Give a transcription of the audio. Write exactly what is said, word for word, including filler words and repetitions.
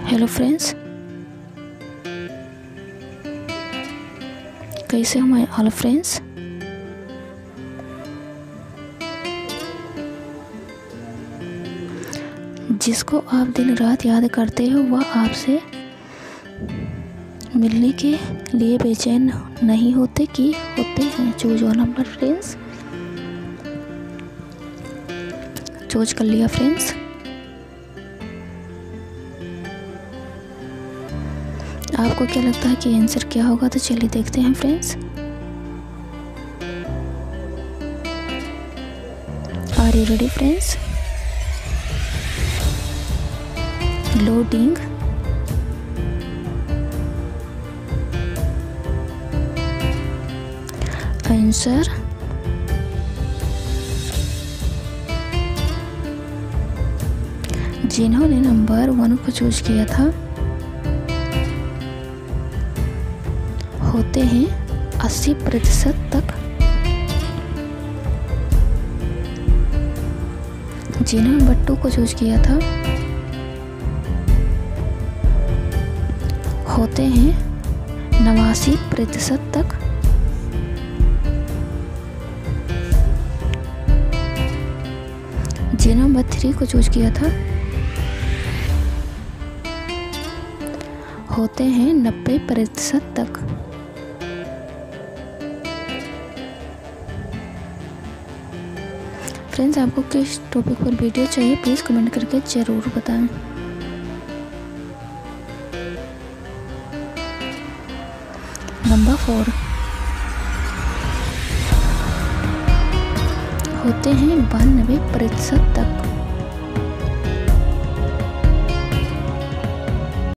Hello friends, कैसे हो my all friends. जिसको आप दिन रात याद करते हो वह आपसे मिलने के लिए बेचैन नहीं होते कि होते हैं। Choose one number friends, choose कर लिया फ्रेंड्स। आपको क्या लगता है कि आंसर क्या होगा? तो चलिए देखते हैं friends. Are you ready friends? Loading. Answer जिन्होंने नंबर वन को चूज किया था होते हैं अस्सी प्रतिशत तक। जिन्होंने नंबर टू को चूज किया था होते हैं नवासी प्रतिशत तक। जिन्होंने नंबर थ्री को चूज किया था होते हैं नब्बे प्रतिशत तक। फ्रेंड्स, आपको किस टॉपिक पर वीडियो चाहिए प्लीज़ कमेंट करके ज़रूर बताएं। नंबर फोर होते हैं बानवे प्रतिशत तक।